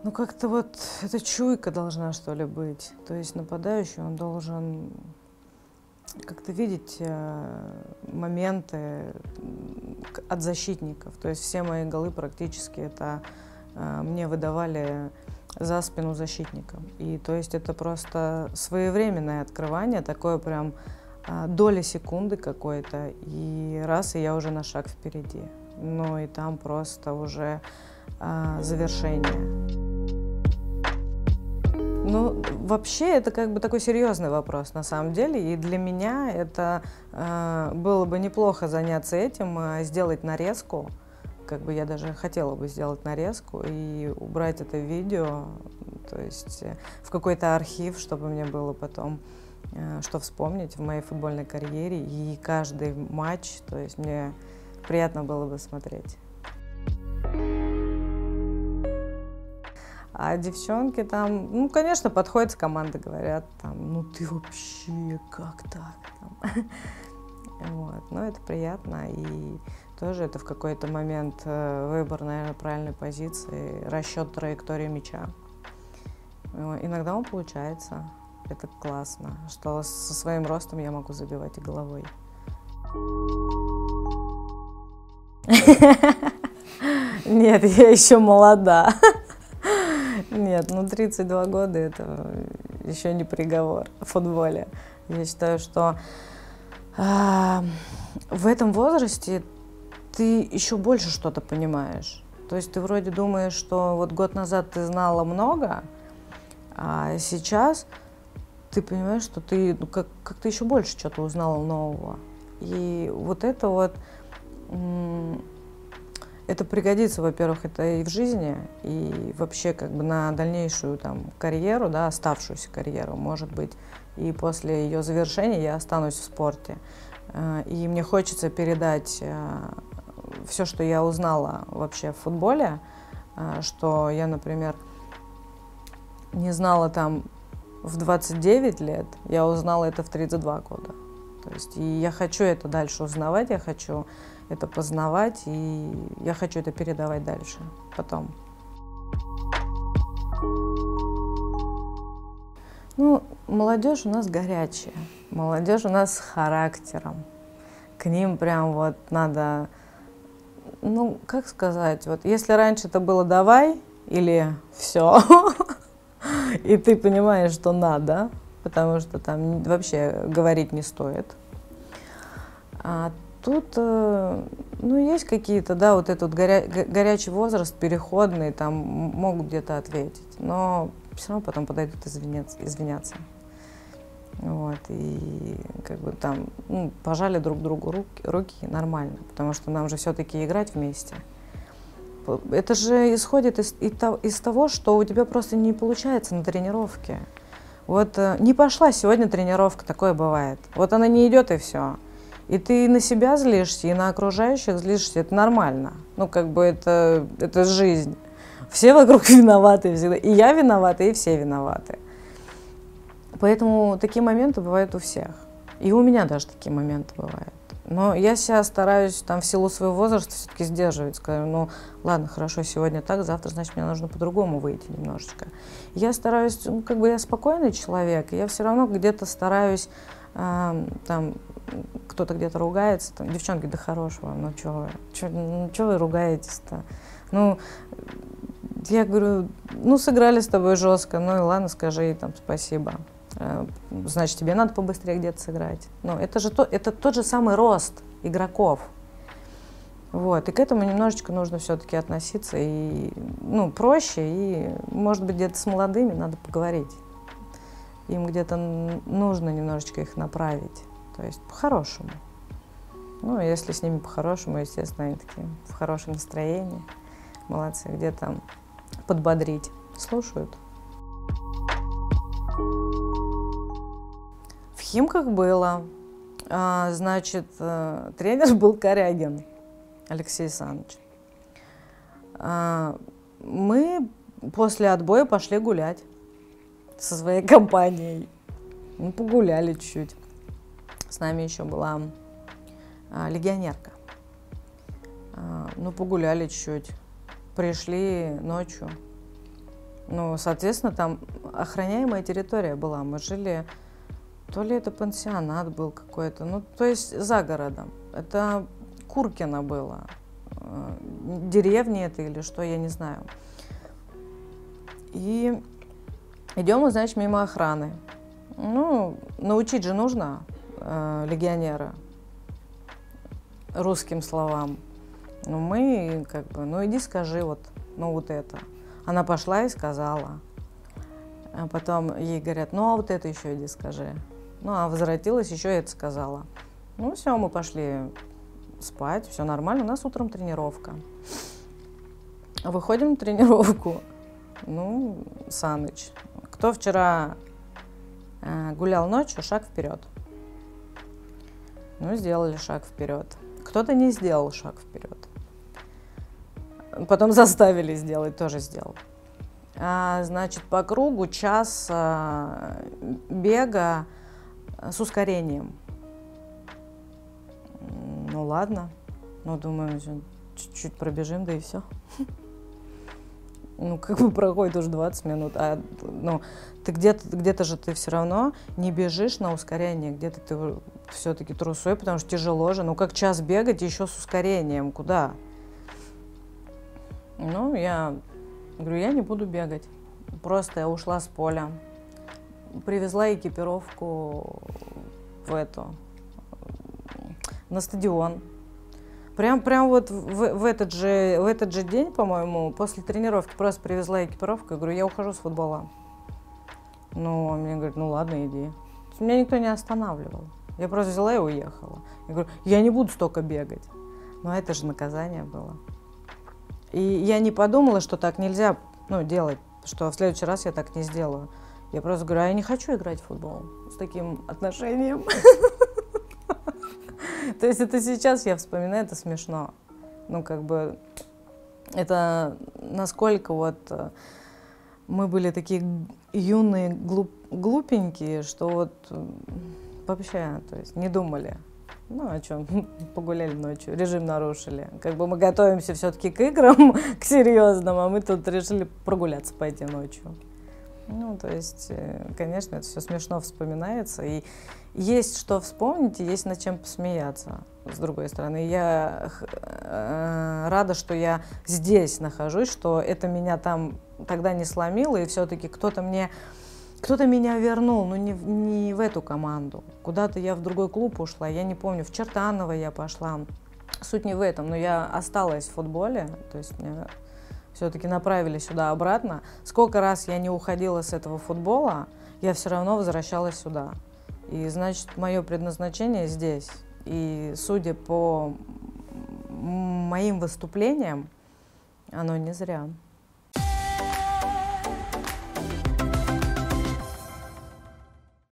Ну, как-то вот эта чуйка должна, что ли, быть. То есть нападающий, он должен как-то видеть моменты от защитников. То есть все мои голы практически это мне выдавали за спину защитника. И то есть это просто своевременное открывание, такое прям доля секунды какой-то, и раз, и я уже на шаг впереди. Ну и там просто уже завершение. Ну, вообще, это как бы такой серьезный вопрос на самом деле, и для меня это было бы неплохо заняться этим, сделать нарезку, как бы я даже хотела бы сделать нарезку и убрать это видео, то есть в какой-то архив, чтобы мне было потом что вспомнить в моей футбольной карьере, и каждый матч, то есть мне приятно было бы смотреть. А девчонки там, ну, конечно, подходят с команды, говорят, там, ну ты вообще, как так? Там. Вот. Но это приятно, и тоже это в какой-то момент выбор, наверное, правильной позиции, расчет траектории мяча. Иногда он получается, это классно, что со своим ростом я могу забивать и головой. Нет, я еще молода. Нет, ну 32 года это еще не приговор в футболе. Я считаю, что в этом возрасте ты еще больше что-то понимаешь. То есть ты вроде думаешь, что вот год назад ты знала много, а сейчас ты понимаешь, что ты как-то еще больше что-то узнала нового. И вот это вот... Это пригодится, во-первых, это и в жизни, и вообще как бы на дальнейшую там карьеру, да, оставшуюся карьеру, может быть, и после ее завершения я останусь в спорте. И мне хочется передать все, что я узнала вообще в футболе, что я, например, не знала там в 29 лет, я узнала это в 32 года. То есть, и я хочу это дальше узнавать, я хочу это познавать, и я хочу это передавать дальше, потом. Ну, молодежь у нас горячая, молодежь у нас с характером. К ним прям вот надо, ну, как сказать, вот если раньше это было «давай» или «все», и ты понимаешь, что надо, потому что там вообще говорить не стоит. А тут, ну, есть какие-то, да, вот этот горячий возраст, переходный, там могут где-то ответить, но все равно потом подойдут извиняться. Вот, и как бы там, ну, пожали друг другу руки нормально, потому что нам же все-таки играть вместе. Это же исходит из того, что у тебя просто не получается на тренировке. Вот не пошла сегодня тренировка, такое бывает. Вот она не идет, и все. И ты на себя злишься, и на окружающих злишься, это нормально. Ну, как бы это жизнь. Все вокруг виноваты всегда. И я виновата, и все виноваты. Поэтому такие моменты бывают у всех. И у меня даже такие моменты бывают. Но я себя стараюсь там в силу своего возраста все-таки сдерживать. Скажу, ну, ладно, хорошо, сегодня так, завтра, значит, мне нужно по-другому выйти немножечко. Я стараюсь, ну, как бы я спокойный человек, и я все равно где-то стараюсь, там, кто-то где-то ругается, там, девчонки, да хорошего, ну, чё вы ругаетесь-то? Ну, я говорю, ну, сыграли с тобой жестко, ну, и ладно, скажи там спасибо. Значит, тебе надо побыстрее где-то сыграть. Ну, это тот же самый рост игроков. Вот. И к этому немножечко нужно все-таки относиться и, ну, проще, и, может быть, где-то с молодыми надо поговорить. Им где-то нужно немножечко их направить. То есть по-хорошему. Ну, если с ними по-хорошему, естественно, они такие в хорошем настроении. Молодцы, где там подбодрить. Слушают. В Химках было. Значит, тренер был Корягин Алексей Александрович. Мы после отбоя пошли гулять со своей компанией. Мы погуляли чуть-чуть. С нами еще была легионерка. Ну, погуляли чуть-чуть. Пришли ночью. Ну, соответственно, там охраняемая территория была. Мы жили, то ли это пансионат был какой-то, ну, то есть за городом. Это Куркино было. Деревня это или что, я не знаю. И идем мы, значит, мимо охраны. Ну, научить же нужно легионера русским словам. Ну, мы как бы, ну, иди скажи вот, ну, вот это. Она пошла и сказала. А потом ей говорят, ну, а вот это еще иди скажи. Ну, а возвратилась, еще это сказала. Ну, все, мы пошли спать, все нормально. У нас утром тренировка. Выходим на тренировку. Ну, Саныч, кто вчера гулял ночью, шаг вперед. Ну, сделали шаг вперед. Кто-то не сделал шаг вперед. Потом заставили сделать, тоже сделал. Значит, по кругу час бега с ускорением. Ну, ладно. Ну, думаю, чуть-чуть пробежим, да и все. Ну, как бы проходит уже 20 минут, а ну, ты где-то же ты все равно не бежишь на ускорение, где-то ты все-таки трусой, потому что тяжело же. Ну, как час бегать еще с ускорением, куда? Ну, я говорю, я не буду бегать. Просто я ушла с поля, привезла экипировку на стадион. Прям вот в этот же день, по-моему, после тренировки просто привезла экипировку и говорю, я ухожу с футбола. Ну, он мне говорит, ну ладно, иди. Меня никто не останавливал. Я просто взяла и уехала. Я говорю, я не буду столько бегать. Но это же наказание было. И я не подумала, что так нельзя делать, что в следующий раз я так не сделаю. Я просто говорю, а я не хочу играть в футбол с таким отношением. То есть это сейчас я вспоминаю, это смешно. Ну, как бы, это насколько вот мы были такие юные, глупенькие, что вот вообще, то есть не думали. Ну, о чем? Погуляли ночью, режим нарушили. Как бы мы готовимся все-таки к играм, к серьезным, а мы тут решили прогуляться пойти ночью. Ну, то есть, конечно, это все смешно вспоминается. И есть что вспомнить, и есть над чем посмеяться, с другой стороны. Я рада, что я здесь нахожусь, что это меня там тогда не сломило, и все-таки кто-то меня вернул, но не в эту команду. Куда-то я в другой клуб ушла, я не помню, в Чертаново я пошла. Суть не в этом, но я осталась в футболе, то есть меня все-таки направили сюда-обратно. Сколько раз я не уходила с этого футбола, я все равно возвращалась сюда. И, значит, мое предназначение здесь. И, судя по моим выступлениям, оно не зря.